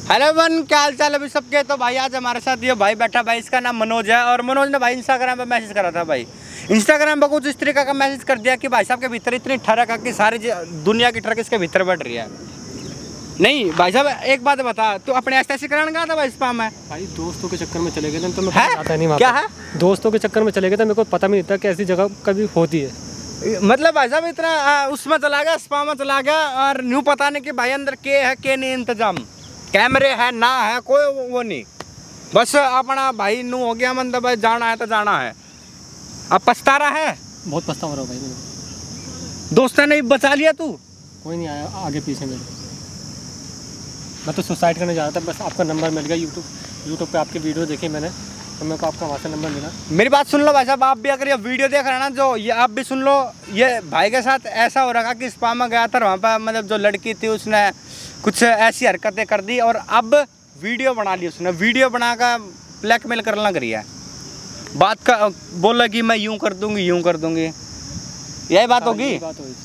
Hello one, क्या हाल चाल अभी सबके। तो भाई आज हमारे साथ ये भाई बैठा, भाई इसका नाम मनोज है। और मनोज ने भाई इंस्टाग्राम पे मैसेज करा था। भाई इंस्टाग्राम पे कुछ इस तरीके का मैसेज कर दिया कि भाई साहब के भीतर इतनी ठरक है कि सारी दुनिया की ट्रक इसके भीतर बैठ रही है। नहीं भाई साहब, एक बात बता, तू अपने ऐसे कराने गया था भाई स्पाम में? भाई दोस्तों के चक्कर में चले गए थे तो मैं पता नहीं। क्या है? दोस्तों के चक्कर में चले गए थे, मेरे को पता भी नहीं था कि ऐसी जगह कभी होती है। मतलब भाई साहब इतना उसमें चला गया, स्पाम में चला गया और न्यू पता नहीं कि भाई अंदर के है के नहीं इंतजाम, कैमरे है ना है, कोई वो नहीं, बस अपना भाई नू हो गया मतलब भाई जाना है तो जाना है। अब पछता रहा है? बहुत पछता हो रहा भाई मेरे। दोस्तों ने बचा लिया तू? कोई नहीं आया आगे पीछे मेरे। मैं तो सुसाइड करने जा रहा था, बस आपका नंबर मिल गया। यूट्यूब पे आपकी वीडियो देखी मैंने, तो मेरे को आपका वहाँ से नंबर मिला। मेरी बात सुन लो भाई साहब, आप भी अगर ये वीडियो देख रहे हैं ना, जो ये आप भी सुन लो। ये भाई के साथ ऐसा हो रहा कि स्पाम में गया था, वहाँ पर मतलब जो लड़की थी उसने कुछ ऐसी हरकतें कर दी और अब वीडियो बना ली उसने। वीडियो बनाकर ब्लैकमेल करना लग रही है, बात का बोला कि मैं यूं कर दूंगी, यही बात होगी।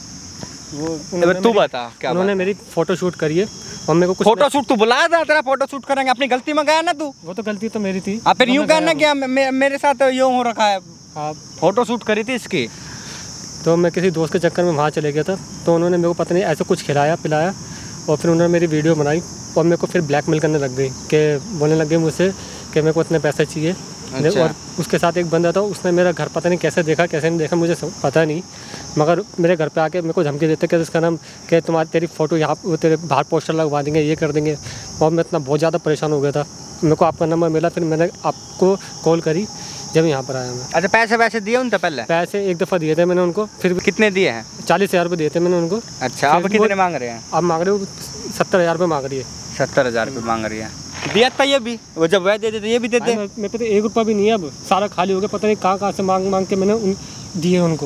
वो तू बता क्या? उन्होंने मेरी फोटो शूट करी है और मेरे को कुछ फोटो शूट तू बुलाया था, तेरा फोटो शूट करेंगे, अपनी गलती में गया ना तू? वो तो गलती तो मेरी थी। फिर यूं कहना क्या मेरे साथ यूं हो रखा है? आप फोटो शूट करी थी इसकी। तो मैं किसी दोस्त के चक्कर में वहाँ चले गया था, तो उन्होंने मेरे को पता नहीं ऐसा कुछ खिलाया पिलाया और फिर उन्होंने मेरी वीडियो बनाई और मेरे को फिर ब्लैकमेल करने लग गई कि बोलने लग गए मुझसे कि मेरे को इतने पैसे चाहिए। अच्छा। और उसके साथ एक बंदा था, उसने मेरा घर पता नहीं कैसे देखा कैसे नहीं देखा मुझे पता नहीं, मगर मेरे घर पे आके मेरे को धमकी देते कि इसका नाम कि तुम्हारी तेरी फ़ोटो यहाँ वो तेरे बाहर पोस्टर लगवा देंगे, ये कर देंगे। और मैं इतना बहुत ज़्यादा परेशान हो गया था। मेरे को आपका नंबर मिला, फिर मैंने आपको कॉल करी जब यहाँ पर आया मैं। अच्छा, पैसे दिए उनसे पहले? पैसे एक दफ़ा दिए थे मैंने उनको। फिर कितने दिए हैं? 40,000 रुपये दिए थे मैंने उनको। अच्छा, आप कितने मांग रहे हैं? आप मांग रहे हो 70,000 रुपये मांग रही है। 70,000 रुपये मांग रही है। दिया था ये भी, वो जब वह दे देते ये भी देते। मेरे पे तो 1 रुपया भी नहीं है, अब सारा खाली हो गया। पता नहीं कहाँ से मांग के मैंने दिए उनको।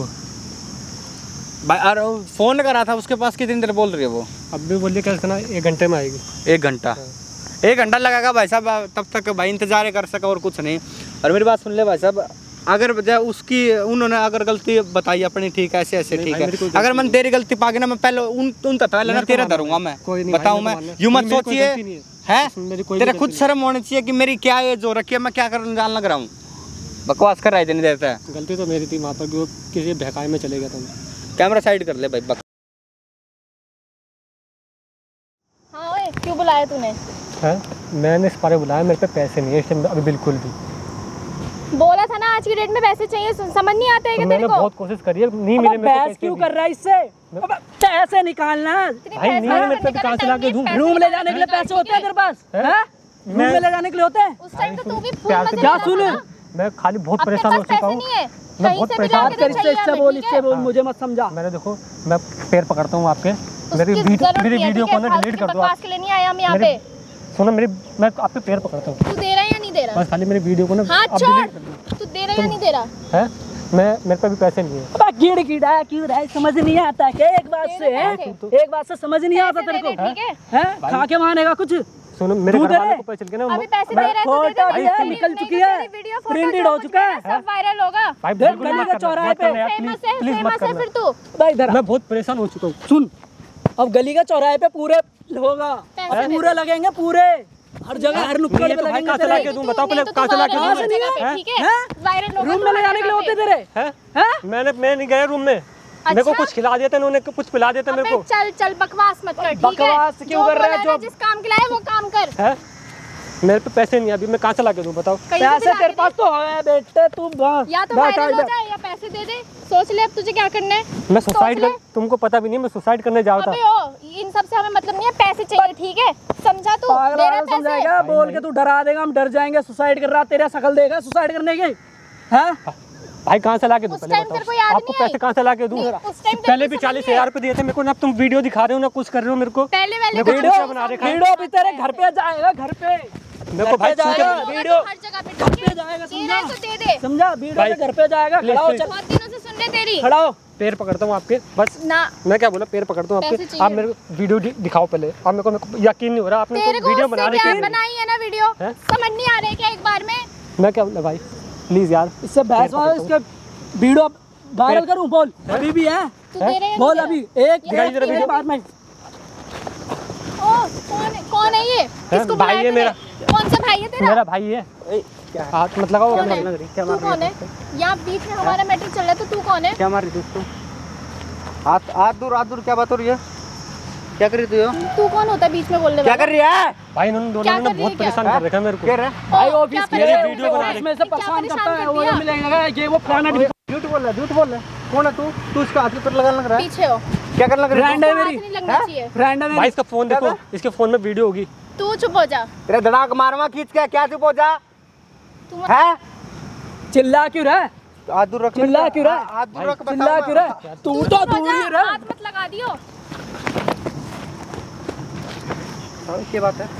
और फ़ोन करा था उसके पास, कितनी देर बोल रही है वो? अब भी बोलिए क्या ना 1 घंटे में आएगी। 1 घंटा? 1 घंटा लगेगा भाई साहब, तब तक भाई इंतजार कर सका और कुछ नहीं। और मेरी बात सुन ले भाई साहब, अगर उसकी उन्होंने अगर गलती बताई अपनी, ठीक है ऐसे ठीक है, अगर मैं तेरी गलती पागे ना, मैं पहले उन पहले ना तेरा धरूंगा मैं, बताऊँ मैं। यूँ मत सोचिए है, तेरे खुद शर्म होनी चाहिए कि मेरी क्या एज हो रखी है, मैं क्या करने जान लग रहा हूँ। बकवास कर रहा है, नहीं देता है। गलती तो मेरी थी वहाँ पर, वो किसी बहकाए में चले गया था। कैमरा साइड कर ले भाई। हाँ ओए, क्यों बुलाया तूने? है मैंने इस बारे बुलाया, मेरे पे पैसे नहीं है इस टाइम अभी बिल्कुल भी। बोला था ना आज की डेट में पैसे चाहिए, समझ नहीं आता है क्या तेरे को? मैंने बहुत कोशिश करी है, नहीं मिले मेरे को। पैसे क्यों कर रहा है इससे? पैसे निकालना भाई, नहीं है मेरे पे, कहां से लाके दूं? रूम ले जाने के लिए पैसे होते हैं तेरे पास? हैं? रूम में ले जाने के लिए होते हैं? उस टाइम तो तू भी फूल मत क्या सुन, मैं खाली बहुत परेशान हो चुका हूं। मैं बहुत परेशान बात कर, इससे बोल, मुझे मत समझा। मैंने देखो, मैं पैर पकड़ता हूं आपके, मेरी वीडियो को ना डिलीट कर दो। बकवास के लिए नहीं आया हम यहाँ पे। सुनो मैं आपके पैर पकड़ता हूं। तू दे रहा है या नहीं दे रहा? बस खाली मेरी वीडियो को ना आप डिलीट कर दो। तू दे रहा है या नहीं दे रहा? है मेरे पे भी पैसे नहीं है। अब गिड़गिड़ा क्यों रहा है, समझ नहीं आता क्या? एक बात से समझ नहीं आता तेरे को? हैं? खा के मानेगा कुछ? सुनो, मेरे घर वालों को पता चल गया ना, अभी पैसे दे रहा है तो दे दे। निकल चुकी है, प्रिंटेड हो चुका है, सब वायरल होगा। गली का चौराहे पे फेमस है फिर तू। इधर मैं बहुत परेशान हो चुका हूँ। सुन, अब गली का चौराहे पे पूरे होगा, पूरे लगेंगे, पूरे हर जगह हर नुक्कड़ पे लगेंगे। कहां से लाके दूं बताओ पहले, कहां से लाके दूं? ठीक है, वायरल होगा। रूम में ले जाने के लिए होते तेरे हैं? मैं नहीं गया रूम में। मेरे को कुछ खिला देते, उन्होंने कुछ पिला देते मेरे को। चल बकवास मत कर, ठीक है? बकवास क्यों कर रहा है? जो जिस काम के लिए है वो काम कर। है मेरे पे पैसे नहीं, अभी मैं कहां से लाके दूं बताओ? पैसे तेरे पास तो है बेटे, तू या तो वायरल हो जाए या पैसे दे दे। सोच ले अब तुझे क्या करना है। मैं सुसाइड कर, तुमको पता भी नहीं मैं सुसाइड करने जा रहा था। इन सब से हमें मतलब नहीं है, पैसे चाहिए, ठीक है? समझा तू? दे रहा पैसे। समझाएगा, बोल के तू डरा देगा, हम डर जाएंगे। सुसाइड कर रहा, तेरा शकल देगा सुसाइड करने की। हैं भाई कहां से लाके दूं पहले बताओ? आपको पैसे कहां से लाके दूं? पहले भी 40,000 रुपए दिए थे मेरे को, ना तुम वीडियो दिखा रहे हो ना कुछ कर रहे हो मेरे को। पहले वाले वीडियो भी तेरे घर पे जाएगा, घर पे मेरे को भाई वीडियो हर जगह पे जाएगा, समझा? तो दे दे, समझा? वीडियो घर पे जाएगा। खड़ा हो, चल। बहुत दिनों से सुन रहे तेरी। खड़ा हो, पैर पकड़ता हूँ आपके, बस ना। मैं क्या बोला, पैर पकड़ता हूँ आपके। आप मेरे को वीडियो दिखाओ पहले। आप मेरे को यकीन नहीं हो रहा, आपने वीडियो बना रही है, बनाई है ना वीडियो, समझ नहीं आ रही क्या एक बार में? मैं क्या बोला भाई, प्लीज यार इससे बहस हो, इसके वीडियो वायरल करूं? बोल अभी भी है, बोल अभी एक बार में। कौन है ये? किसको भाई है मेरा। कौन सा भाई है तेरा? मेरा भाई है। क्या हाथ मत लगाओ। कौन है? तू कौन है? यहाँ बीच में हमारा मैटर चल रहा है, तो तू कौन है? क्या मार रही तू? हाथ दूर क्या बात हो रही है? क्या कर रही तू? तू कौन होता है बीच में बोलने वाला? क्या कर रही है भाई इन्होंने दोनों ने बहुत परेशान कर रखा है मेरे को। क्या रे? भाई ऑफिस के मेरी वीडियो बना रही। इसमें से परेशान करता है, वो मिलेगा ये वो फलाना झूठ बोल रहा है। कौन है तू इसका हाथ पर लगा लग रहा है? पीछे हो। क्या करने लग रहा है? फ्रेंड है मेरी, हाथ नहीं लगना चाहिए। फ्रेंड है भाई मेरी। इसका फोन देखो, इसके फोन में वीडियो होगी। तू चुप हो जा। तेरे धड़ाक मारवा खींच के क्या चुप हो जा? तू है चिल्ला क्यों रहा है? हाथ दूर रख। चिल्ला क्यों रहा है? हाथ दूर रख। चिल्ला क्यों रहा है? तू तो चुप हो दूर जा, ही रहा। हाथ मत लगा दियो। क्या बात है?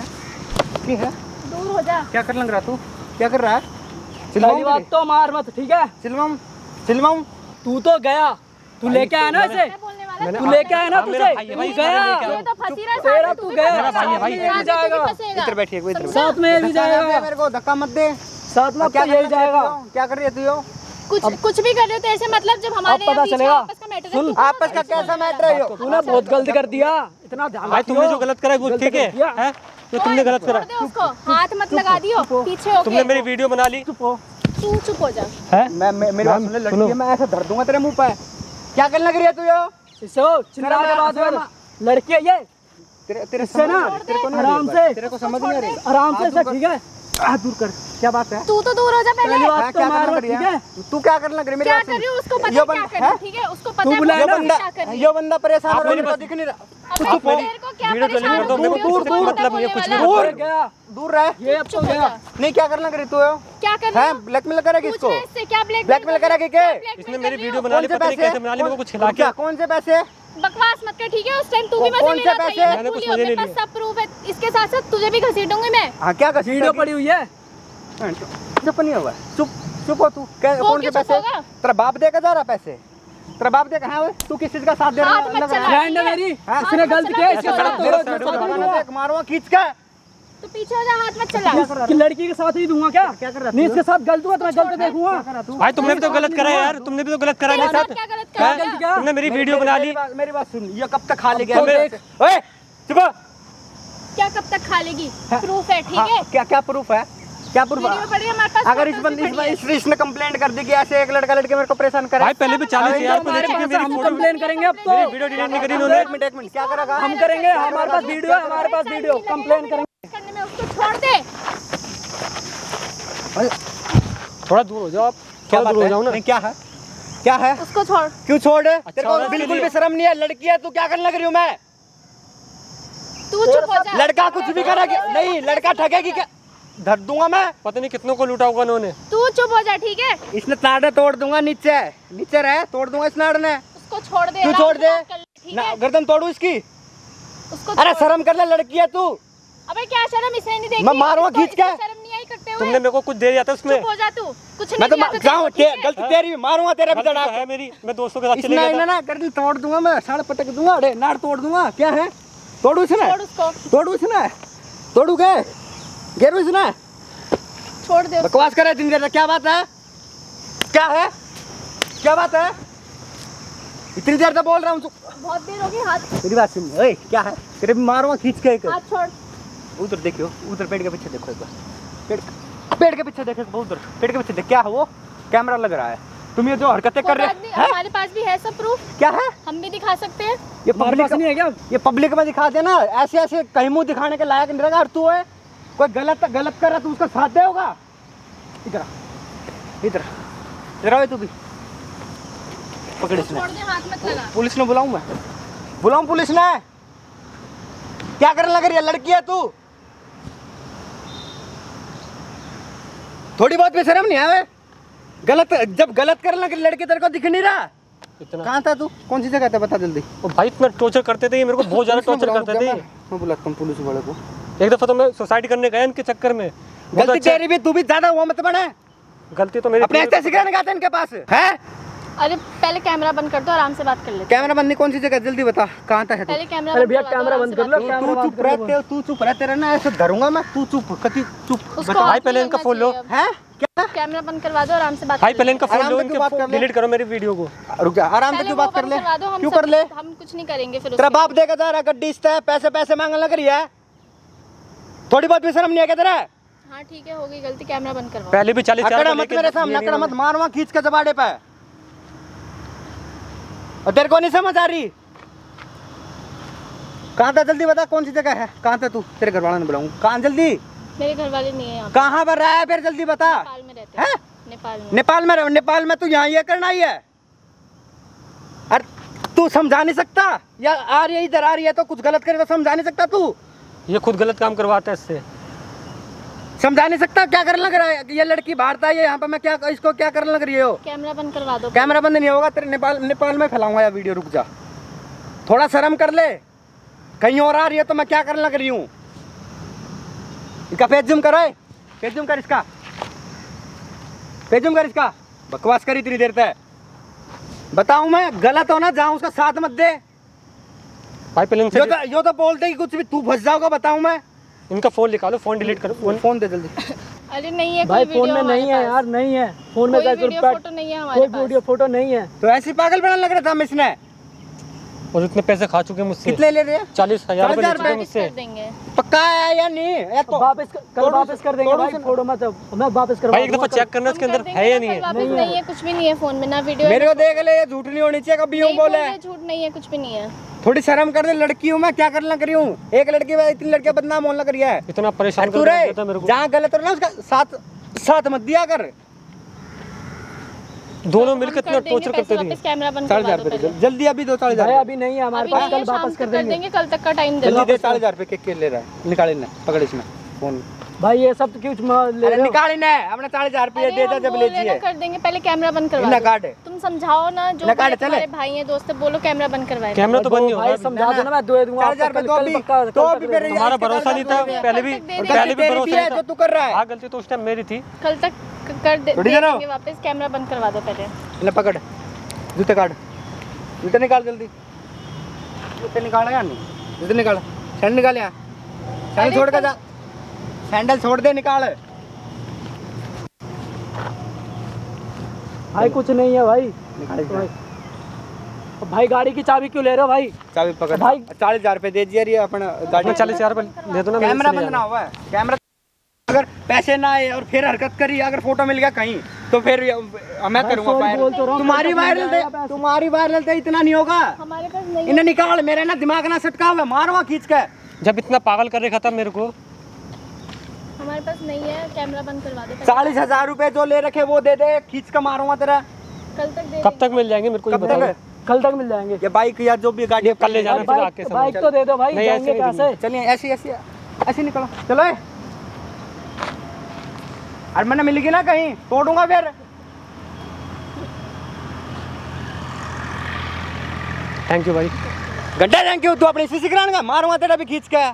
की है? दूर हो जा। क्या कर लग रहा तू? क्या कर रहा है? पहली बात तो मार मत, ठीक है? सिलवाऊं? तू तो गया, तू लेके आया ना इसे, मैं बोलने वाला तू लेके आया ना तुझे, मेरा भाई है, तू भाई, गया। ये तो फंसी रहा है तेरा साथ में, तू भी गया। फंसेगा। मेरा भाई है, भाई, साथ में यही जाएगा। भी फंसेगा। इधर बैठिए, इधर बैठिए। साथ में ये भी जाएगा, मेरे को धक्का मत दे। साथ में क्या तो यही जाएगा। क्या कर रही है तू? यो कुछ भी कर रहे हो तो ऐसे, मतलब जब हमारे अब पता यहाँ बीच में चलेगा। आपस का मैटर है, सुन, तू कहाँ आपस का से कैसा बोल रहा मैटर है यो? तूने बहुत गलत कर दिया, इतना ध्यान भाई तुमने रखियो। जो गलत करा है वो ठीक है? हैं? जो तुमने गलत करा, छोड़ दे उसको, हाथ मत लगा दियो पीछे होके। तुमने मेरी वीडियो बना ली। तू चुप हो जा। है मेरी बात सुन ले, लड़की है, मैं ऐसा धर दूंगा तेरे मुंह पे। क्या करने लग रही है तू? यो इसो चिल्ला के बात है, लड़की है ये, तेरे इससे ना आराम से, तेरे को समझ नहीं आ रही? आराम से सर, ठीक है? हाथ दूर कर। क्या बात है? तू तो दूर हो जा पहले। पहली बात हाँ, तो क्या मार करने मत, लग रही ठीक है? तू क्या करने लग रही है? मेरी क्या बात कर सुन। रही हूँ उसको पता यो है क्या बंदा- कर रही हूँ, हैं? ठीक है? उसको तू पता है बुला मैं ना। क्या कर रही यो हूँ। बंदा परेशान हो रहा है, अब मेरे को दिख नहीं रहा। अब तेरे को क्या वीडियो परेशान डिलीट कर दो, हो मेरे को रही कुछ हो? मतलब नहीं है, बोलने कुछ भी वाला। दूर गया, दूर रह। ये अब तो चुप हो गया। जा। नहीं, क्या करने लग रही तू? क्या कर रही हैं? हूँ? ब्लैकमेल करेगी पूछ इसको? रहे इससे, क्या ब्लैकमेल करेगी क्या? इसने मेरी वीडियो बना ली, पता नहीं कैसे बना ली, मेरे को कुछ खिला के। क्या? कौन से पैसे? बकवास मत कर, ठीक है? उस टाइम तू भी मजे कौन ले से रहा था, पैसे? ये मत मैंने कुछ भूलियो, मजे मेरे नहीं पास सब प्रूफ है। इसके साथ साथ तुझे भी घसीटूंगी मैं। हाँ, क्या कर वीडियो पड़ी हुई है। चुप नहीं होगा। चुप हो तू। क्या? वो कौन के क्यों चुप पैसे? होगा? तेरा बाप देकर जा रहा पैसे? तेरा बाप देकर? हाँ, तू किस चीज का साथ दे रहा हाथ मत लग रहा है? चला। फ्रेंड है मेरी, हाँ, इसने गलत किया, इसके ऐसा साथ करो, तो मारो खींच का। तो पीछे हो जा, हाथ मत चला। कि लड़की के साथ ही दूंगा क्या? क्या कर रहा नहीं, इसके साथ गलत हुआ तो मैं गलत देखूंगा। भाई तुमने भी तो गलत करा है यार, तुमने भी तो गलत करा है मेरे साथ। क्या गलत हैं? कर गलत क्या? तुमने मेरी वीडियो बना ली। मेरी बात सुन, ये कब तक खा ले गया? तो देख। ओए चुप हो। क्या कब तक खा लेगी? प्रूफ है, ठीक है? क्या क्या प्रूफ है? क्या प्रूफ वीडियो है? पड़ी है हमारे पास। अगर इसने कंप्लेंट कर दी कि ऐसे एक लड़का लड़के मेरे को परेशान करे। भाई पहले भी 40,000 को ले चुके हैं मेरी हम फोटो। कंप्लेन करेंगे अब तो। मेरी वीडियो डिलीट नहीं करी इन्होंने। एक मिनट क्या करेगा? हम करेंगे, हमारे पास वीडियो है, हमारे पास वीडियो, कंप्लेन करेंगे। करने में उसको छोड़ दे। थोड़ा दूर हो जाओ आप, क्या थोड़ा दूर हो जाओ ना। नहीं, क्या है? क्या है? उसको छोड़। क्यों छोड़? तेरे हो को रहा है बिल्कुल इसके भी शर्म नहीं है? लड़की है तू, क्या करने लग रही हूँ मैं? तू चुप हो जा। लड़का कुछ भी करेगी नहीं, लड़का ठगेगी क्या? धर दूंगा मैं। पता नहीं कितनों को लूटा होगा उन्होंने। तू चुप हो जा, ठीक है? इसने ताड़े तोड़ दूंगा, नीचे नीचे रहे तोड़ दूंगा इस नाड़ ने। उसको छोड़ दे। क्यों आराम छोड़ से दे? बात कर ले, ठीक ना है? गर्दन तोड़ू इसकी? उसको अरे छोड़। शर्म कर ले, लड़की है तू। अबे क्या शर्म, इसने नहीं देखी? मैं मारूंगा इसको- खींच के। इसको शर्म नहीं आई करते हुए? तुमने मेरे को कुछ दे दिया था उसमें। चुप हो जा तू। कुछ मैं नहीं तो दिया था जाऊँ, तेरे को, ठीक है? गलती तेरी भी, मारूंगा तेरे भी गलती धड़ा। तो है मेरी, मैं दोस्तों के साथ चले इसने गया था। ना गर्दन तोड़ दूंगा मैं, साड़ पटक दूंगा, अरे नाड़ तोड़ दूंगा। क्या है? तोड़ू इसने? छोड़ उसको, तोड़ू इसने? तोड़ू के गेरू इसने? छोड़ दे उसको। बकवास करे दिन देर। क्या बात है? क्या है? क्या बात है? इतनी देर से बोल रहा हूँ तू। बहुत देर होगी, हाथ मेरी बात सुन। ओए क्या है? तेरे भी मारूंगा खींच के एक। हाथ छोड़। उधर देखियो, उधर पेड़ के पीछे देखो एक बार। पेड़ के पीछे देखो, बहुत उधर पेड़ के पीछे देख। क्या है वो? कैमरा लग रहा है। तुम ये जो हरकतें कर कोई रहे बात नहीं, हैं, हमारे पास भी है सब प्रूफ, क्या है? हम भी दिखा सकते हैं। ये हमारे पास नहीं है क्या? ये पब्लिक में दिखा देना, ऐसे ऐसे कहीं मुंह दिखाने के लायक नहीं रहेगा। और तू है कोई गलत कर रहा, तू उसका साथ दे होगा? इधर इधर इधर आओ, तू भी पकड़ इसने। छोड़ दे, हाथ मत लगा। पुलिस ने बुलाऊं मैं? बुलाऊं पुलिस ने? क्या करने लग रही है? लड़की है तू, थोड़ी बहुत भी शर्म नहीं है? गलत जब गलत करने लगे, लड़के तेरे को दिख नहीं रहा? इतना कहाँ था तू? कौन सी जगह था बता जल्दी। वो भाई इतना टॉर्चर करते थे, ये मेरे को बहुत ज्यादा टॉर्चर करते थे। मैं बुलाता हूँ पुलिस वाले को। एक दफा तो मैं सुसाइड करने गया इनके चक्कर में। बहुत गलती अच्छा- तेरी भी, तू भी ज्यादा हुआ मत बने। गलती तो मेरी अपने ऐसे सिखाने का था इनके पास है? अरे पहले कैमरा बंद कर दो, आराम से बात कर लेते कैमरा बंद नहीं, कौन सी जगह जल्दी बता, कहाँ था है हैं। तू? पहले कैमरा अरे भैया करवा दो, कैमरा आराम बंद से कर बात लो, कर कैमरा तू बंद चुप कर रहते हो, तू चुप रहते रहना, ऐसे धरूंगा मैं। तू चुप कति चुप उसको बता। भाई हाथ पहले नहीं इनका लगना फोन लो। चाहिए अब। है? क्या कैमरा बंद करवा दो, आराम से बात भाई कर पहले इनका फोन आराम लो, से क्यों बात इनके कर ले? डिलीट करो मेरी वीडियो को। रुक जा, आराम से पहले क्यों वो बात कर बंद ले? करवा दो, हम क्यों सब- कर ले? हम कुछ नहीं करेंगे फिर तेरा उसके बाप देगा जा रहा गड्डी इस्ता है, पैसे पैसे मांगने लग रही है, थोड़ी बहुत भी शर्म नहीं है क्या तेरा? बाद। हाँ ठीक है, हो गई गलती, कैमरा बंद करवाओ। पहले भी 40,000 अकड़ा मत मेरे सामने, अकड़ा मत, मारवा खींच के जबाड़े पे। और तेरे को नहीं समझ आ रही? कहाँ था जल्दी बता, कौन सी जगह है, कहाँ था तू? तेरे घर वालों ने बुलाऊं, कहाँ जल्दी? मेरे घर वाले नहीं है यहाँ पे, कहाँ पर रहा है फिर, जल्दी बता। नेपाल में रहते हैं। नेपाल में। नेपाल में रहो, नेपाल में तू यहाँ ये करना ही है? अरे तू समझा नहीं सकता? या आ रही है इधर, आ रही है तो कुछ गलत करे तो समझा नहीं सकता तू? ये खुद गलत काम करवाता है इससे। समझा नहीं सकता? क्या करने लग रहा है? ये लड़की बाहर था, ये यहाँ पे मैं क्या, इसको क्या करने लग रही हो? कैमरा बंद करवा दो। कैमरा बंद नहीं होगा, तेरे नेपाल में फैलाऊंगा यार वीडियो, रुक जा। थोड़ा शर्म कर ले, कहीं और आ रही है तो मैं क्या करने लग रही हूँ? इसका फेस जूम करो, फेस जूम कर इसका, फेस जूम कर इसका। बकवास करी इतनी देर तक, बताऊं मैं गलत हो ना, जाऊं उसका साथ मत दे। भाई पहले इनसे यो तो बोलते कि कुछ भी तू फंस जाओगा, बताऊं मैं? इनका फोन निकालो, फोन डिलीट करो। फोन दे जल्दी। अरे नहीं है भाई कोई फोन वीडियो में नहीं है हमारे यार, नहीं है फोन में, कोई वीडियो फोटो नहीं है हमारे कोई पास। वीडियो फोटो नहीं है। तो ऐसी पागल बनाने लग रहा था हम इसने। और इतने पैसे खा चुके हैं मुझसे, कितने ले रहे हैं? 40,000 रुपए ले चुके हैं वापस मुझसे। कर देंगे। पक्का है या नहीं? या तो वापस कल वापस कर देंगे भाई, फोटो मत, मैं वापस करवा भाई एक दफा दूंगा। चेक करना इसके हम अंदर कर है देंगे या ना, नहीं है। कल वापस नहीं है, कुछ भी नहीं है फोन में, ना वीडियो मेरे को देख ले, ये झूठ नहीं होनी चाहिए, कभी यूं बोले। झूठ नहीं है, कुछ भी नहीं है। थोड़ी शर्म कर दे, लड़की हूँ मैं, क्या करने लग रही हूँ? एक लड़की में इतनी लड़कियां बदनाम होने लग रही है। इतना परेशान तू कर रे देता मेरे को। जहाँ गलत हो ना उसका साथ मत दिया कर। दोनों हम मिलकर कर इतना देंगे टॉर्चर पैसे करते थे। वापस, कैमरा बंद 40,000 करवा दो रुपए पहले। जल्दी, अभी दो भाई 40,000 अभी नहीं है हमारे अभी पास, नहीं कल है, शाम वापस को कर कर देंगे। देंगे, कल तक का टाइम दे जल्दी दो। दे, 40,000 रुपए के ले रहा है, निकाल इन्हें, पकड़ इसमें फोन। भाई ये सब क्यों ले अरे रहे हो? निकाल इन्हें, अपने 40,000 रुपए अरे दे दे हम जब बोल ले रहे हैं ना, जिए। कर देंगे, पहले कैमरा बंद करवा इन्हें दो। काट, तुम समझाओ ना, जो इन्हें काट, चले। तुम्हारे भाई हैं, दोस्त है, बोलो कैमरा बंद करवाए। कैमरा तो बंद नहीं होगा भाई अभी। समझा दो ना, मैं दे दूंगा 40,000 आपको, रुपए कल पक्का तो कल भी तक फिर दे दूंगा। हमारा भरोसा नहीं था, पहले भी गलती पहले भी तेरी भरोसा भी नहीं है जो था। तू कर रहा है। हाँ गलती तो उस टाइम मेरी थी। कल तक कर दे थोड़ी देर देंगे वापस, कैमरा बंद करवा दो पहले। ले पकड़, जूते काट, जूते निकाल जल्दी, जूते निकाल यार, नहीं जूते निकाल, सैंडल निकाल यार, सैंडल छोड़ के जा, सैंडल छोड़ दे, निकाल। भाई कुछ नहीं है भाई। निकाल भाई भाई गाड़ी की चाबी क्यों ले रहे हो भाई? चाबी पकड़ भाई। 40,000 रुपए दे दिए, अपना गाड़ी 40,000 रुपए दे दो ना। कैमरा बंद ना हुआ है, कैमरा अगर पैसे ना आए और फिर हरकत करी, अगर फोटो मिल गया कहीं तो फिर मैं करूंगा sorry फायर। बोल तो रहा हूँ, तुम्हारी वायरल थे इतना नहीं होगा। हमारे पास नहीं है। इन्हें निकाल, मेरे ना दिमाग ना सटका हुआ, मारवा खींच के। जब इतना पागल कर रखा था मेरे को। हमारे पास नहीं है, कैमरा बंद करवा दो पहले। 40,000 रुपए जो ले रखे वो दे दे, खींच के मारूंगा तेरा। कल तक दे कब तक मिल जाएंगे मेरे को ये कब बताओ। तक? कल तक मिल जाएंगे। ये बाइक या जो भी गाड़ी कल ले जाना फिर आके बाइक तो दे दो भाई, नहीं, जाएंगे ऐसे नहीं कैसे? चलिए ऐसी ऐसी ऐसी निकलो, चलो। अरे मैंने मिलेगी ना कहीं, तोड़ूंगा फिर। थैंक यू भाई। गड्ढा थैंक यू, तू अपनी सीसी कराएगा, मारूंगा तेरा भी खींच के।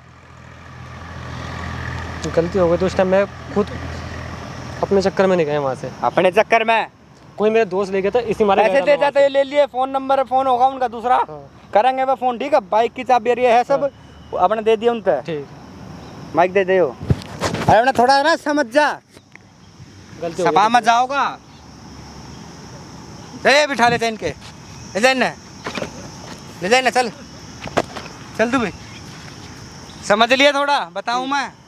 गलती हो गई तो उस टाइम मैं खुद अपने चक्कर में नहीं गया वहाँ से। अपने चक्कर में कोई मेरे दोस्त ले गया था, इसी मारे पैसे दे जाते, ले लिए, फोन नंबर फोन होगा उनका दूसरा, करेंगे वो फोन, ठीक है। बाइक की चाबी ये है सब, अपने दे दिया उनसे। ठीक, माइक दे दे। अरे अपने थोड़ा ना समझ जा, गलती हो सभा गई। मत जाओगा। ले बिठा लेते इनके, ले जाए ना, ले जाए ना, चल चल तू भी समझ लिया, थोड़ा बताऊं मैं।